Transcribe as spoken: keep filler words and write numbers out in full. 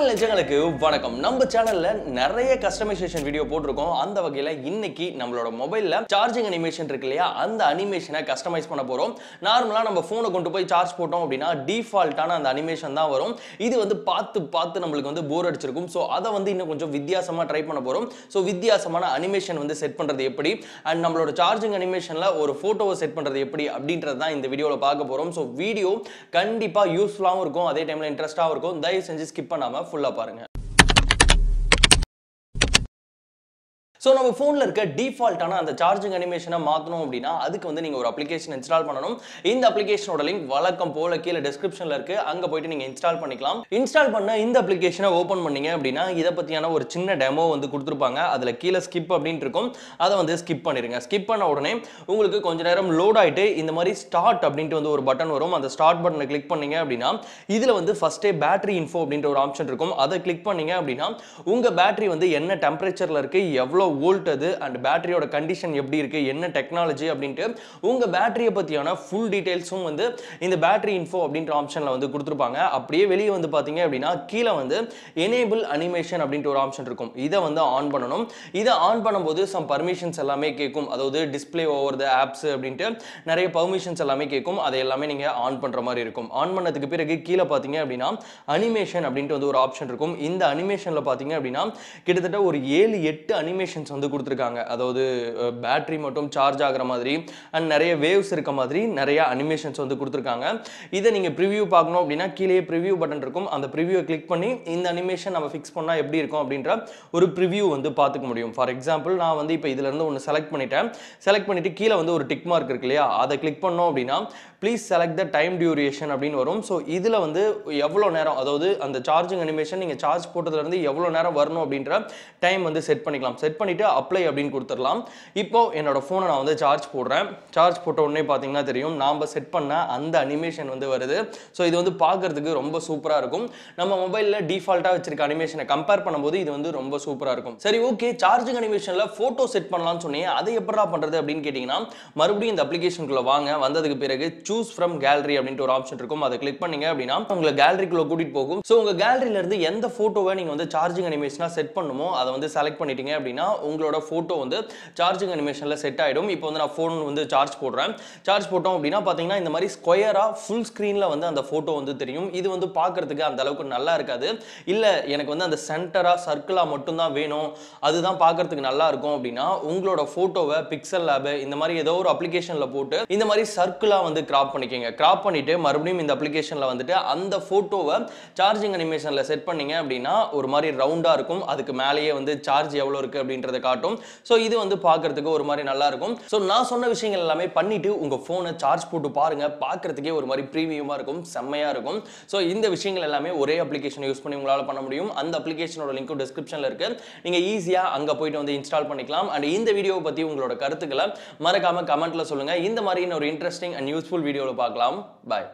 லெஜங்களுக்கு வணக்கம். நம்ம சேனல்ல நிறைய கஸ்டமைசேஷன் வீடியோ போட்டுருக்கோம். அந்த வகையில இன்னைக்கு நம்மளோட மொபைல்ல சார்ஜிங் அனிமேஷன் இருக்கு இல்லையா, அந்த அனிமேஷனை கஸ்டமைஸ் பண்ண போறோம். நார்மலா நம்ம போனை கொண்டு போய் சார்ஜ் போட்டோம் அப்படின்னா டிஃபால்ட்டான அந்த அனிமேஷன் தான் வரும். இது வந்து பார்த்து பார்த்து நம்மளுக்கு வந்து போர் அடிச்சிருக்கும். ஸோ அதை வந்து இன்னும் கொஞ்சம் வித்தியாசமா ட்ரை பண்ண போறோம். ஸோ வித்தியாசமான அனிமேஷன் வந்து செட் பண்றது எப்படி, அண்ட் நம்மளோட சார்ஜிங் அனிமேஷன்ல ஒரு போட்டோவை செட் பண்றது எப்படி அப்படின்றது தான் இந்த வீடியோல பார்க்க போறோம். ஸோ வீடியோ கண்டிப்பா யூஸ்ஃபுல்லாகவும் இருக்கும், அதே டைம்ல இன்ட்ரெஸ்டாகவும் இருக்கும். தயவு செஞ்சு ஸ்கிப் பண்ணாம ஃபுல்லா பாருங்க. ஸோ நம்ம ஃபோனில் இருக்க டிஃபால்ட்டான அந்த சார்ஜிங் அனிமேஷனை மாற்றணும் அப்படின்னா அதுக்கு வந்து நீங்கள் ஒரு அப்ளிகேஷன் இன்ஸ்டால் பண்ணணும். இந்த அப்ளிகேஷனோட லிங்க் வழக்கம் போல கீழே டிஸ்கிரிப்ஷனில் இருக்கு, அங்கே போயிட்டு நீங்கள் இன்ஸ்டால் பண்ணிக்கலாம். இன்ஸ்டால் பண்ண இந்த அப்ளிகேஷனை ஓப்பன் பண்ணீங்க அப்படின்னா இதை பற்றியான ஒரு சின்ன டெமோ வந்து கொடுத்துருப்பாங்க. அதில் கீழே ஸ்கிப் அப்படின்ட்டு இருக்கும், அதை வந்து ஸ்கிப் பண்ணிடுங்க. ஸ்கிப் பண்ண உடனே உங்களுக்கு கொஞ்ச நேரம் லோட் ஆகிட்டு இந்த மாதிரி ஸ்டார்ட் அப்படின்ட்டு வந்து ஒரு பட்டன் வரும். அந்த ஸ்டார்ட் பட்டனை கிளிக் பண்ணீங்க அப்படின்னா இதில் வந்து ஃபர்ஸ்டே பேட்டரி இன்ஃபோ அப்படின்ற ஒரு ஆப்ஷன் இருக்கும். அதை கிளிக் பண்ணீங்க அப்படின்னா உங்கள் பேட்டரி வந்து என்ன டெம்பரேச்சரில் இருக்குது, எவ்வளோ வோல்ட் அது, அண்ட் பேட்டரியோட கண்டிஷன் எப்படி இருக்கு, என்ன டெக்னாலஜி அப்படின்ட்டு உங்க பேட்டரியை பத்தியான ஃபுல் டீடைல்ஸும் வந்து இந்த பேட்டரி இன்ஃபோ அப்படின்ற ஆப்ஷன்ல வந்து கொடுத்துருப்பாங்க. அப்படியே வெளியே வந்து பாத்தீங்க அப்படின்னா கீழே வந்து எனேபிள் அனிமேஷன் அப்படின்ற ஒரு ஆப்ஷன் இருக்கும். இதை வந்து ஆன் பண்ணணும். இதை ஆன் பண்ணும்போது சம் பர்மிஷன்ஸ் எல்லாமே கேட்கும். அதாவது டிஸ்பிளே ஓவர் த ஆப்ஸ் அப்படின்ட்டு நிறைய பர்மிஷன்ஸ் எல்லாமே கேட்கும். அதை எல்லாமே நீங்க ஆன் பண்ற மாதிரி இருக்கும். ஆன் பண்ணதுக்கு பிறகு கீழே பாத்தீங்க அப்படின்னா அனிமேஷன் அப்படின்ட்டு வந்து ஒரு ஆப்ஷன் இருக்கும். இந்த அனிமேஷன்ல பாத்தீங்க அப்படின்னா கிட்டத்தட்ட ஒரு ஏழு எட்டு அனிமேஷன்ஸ் வந்து கொடுத்துருக்காங்க. அதாவது பேட்டரி மட்டும் சார்ஜ் ஆகிற மாதிரி அண்ட் நிறைய வேவ்ஸ் இருக்க மாதிரி நிறைய அனிமேஷன்ஸ் வந்து கொடுத்துருக்காங்க. இதை நீங்க ப்ரிவியூ பார்க்கணும் அப்படின்னா கீழே ப்ரிவியூ பட்டன் இருக்கும். அந்த ப்ரிவியூ கிளிக் பண்ணி இந்த அனிமேஷன் நம்ம ஃபிக்ஸ் பண்ணா எப்படி இருக்கும் அப்படின்ற ஒரு ப்ரிவியூ வந்து பார்த்துக்க முடியும். ஃபார் எக்ஸாம்பிள் நான் வந்து இப்போ இதுல இருந்து ஒன்று செலக்ட் பண்ணிட்டேன். செலக்ட் பண்ணிட்டு கீழே வந்து ஒரு டிக் மார்க் இருக்கு இல்லையா, அதை கிளிக் பண்ணோம் அப்படின்னா please select the time duration அப்படின்னு வரும். ஸோ இதுல வந்து எவ்வளோ நேரம், அதாவது அந்த சார்ஜிங் அனிமேஷன் நீங்க சார்ஜ் போட்டதுல இருந்து எவ்வளோ நேரம் வரணும் அப்படின்ற டைம் வந்து செட் பண்ணிக்கலாம். செட் பண்ணிட்டு அப்ளை அப்படின்னு கொடுத்துடலாம். இப்போ என்னோட போனை நான் வந்து சார்ஜ் போடுறேன். சார்ஜ் போட்ட உடனே பார்த்தீங்கன்னா தெரியும் நாம செட் பண்ண அந்த அனிமேஷன் வந்து வருது. ஸோ இது வந்து பார்க்கறதுக்கு ரொம்ப சூப்பராக இருக்கும். நம்ம மொபைலில் டிஃபால்ட்டாக வச்சிருக்க அனிமேஷனை கம்பேர் பண்ணும்போது இது வந்து ரொம்ப சூப்பராக இருக்கும். சரி, ஓகே, சார்ஜிங் அனிமேஷனில் ஃபோட்டோ செட் பண்ணலாம்னு சொன்னீங்க, அதை எப்படா பண்ணுறது அப்படின்னு கேட்டிங்கன்னா மறுபடியும் இந்த அப்ளிகேஷனுக்குள்ள வாங்க. வந்ததுக்கு பிறகு சூஸ் ஃப்ரம் கேலரி அப்படின்ட்டு ஒரு ஆப்ஷன் இருக்கும். அதை கிளிக் பண்ணீங்க அப்படின்னா உங்களை கேலரிக்குள்ள கூட்டிட்டு போகும். ஸோ உங்க கேலரியில இருந்து எந்த போட்டோவை நீங்க வந்து சார்ஜிங் அனிமேஷனா செட் பண்ணுமோ அதை வந்து செலக்ட் பண்ணிட்டீங்க அப்படின்னா உங்களோட போட்டோ வந்து சார்ஜிங் அனிமேஷன்ல செட் ஆயிடும். இப்போ வந்து நான் போன் வந்து சார்ஜ் போடுறேன். சார்ஜ் போட்டோம் அப்படின்னா பாத்தீங்கன்னா இந்த மாதிரி ஸ்கொயரா ஃபுல் ஸ்கிரீன்ல வந்து அந்த போட்டோ வந்து தெரியும். இது வந்து பார்க்கிறதுக்கு அந்த அளவுக்கு நல்லா இருக்காது. இல்ல எனக்கு வந்து அந்த சென்டரா சர்க்கிளா மட்டும் தான் வேணும், அதுதான் பார்க்கிறதுக்கு நல்லா இருக்கும் அப்படின்னா உங்களோட போட்டோவை பிக்சல் லேப் இந்த மாதிரி ஏதோ ஒரு அப்ளிகேஷன்ல போட்டு இந்த மாதிரி சர்க்கிளா வந்து கிராப் பண்ணிக்கங்க. கிராப் பண்ணிட்டு மறுபடியும் இந்த அப்ளிகேஷன்ல வந்துட்டு அந்த போட்டோவை சார்ஜிங் அனிமேஷன்ல செட் பண்ணீங்க அப்படின்னா ஒரு மாதிரி ரவுண்டா இருக்கும். அதுக்கு மேலேயே வந்து சார்ஜ் எவ்வளவு இருக்கு அப்படின்றத காட்டும். சோ இது வந்து பார்க்கிறதுக்கு ஒரு மாதிரி நல்லா இருக்கும். சோ நான் சொன்ன விஷயங்கள் எல்லாமே பண்ணிட்டு உங்க போனை சார்ஜ் போட்டு பாருங்க. பார்க்கிறதுக்கே ஒரு மாதிரி பிரீமியமா இருக்கும், செம்மையா இருக்கும். சோ இந்த விஷயங்கள் எல்லாமே ஒரே அப்ளிகேஷன் யூஸ் பண்ணி உங்களால பண்ண முடியும். அந்த அப்ளிகேஷனோட லிங்க் டிஸ்கிரிப்ஷன்ல இருக்கு. நீங்க ஈஸியா அங்க போயிட்டு வந்து இன்ஸ்டால் பண்ணிக்கலாம். அண்ட் இந்த வீடியோவை பத்தி உங்களோட கருத்துக்களை மறக்காம கமெண்ட்ல சொல்லுங்க. இந்த மாதிரி ஒரு இன்ட்ரெஸ்டிங் அண்ட் யூஸ்ஃபுல் வீடியோல பார்க்கலாம். பாய்.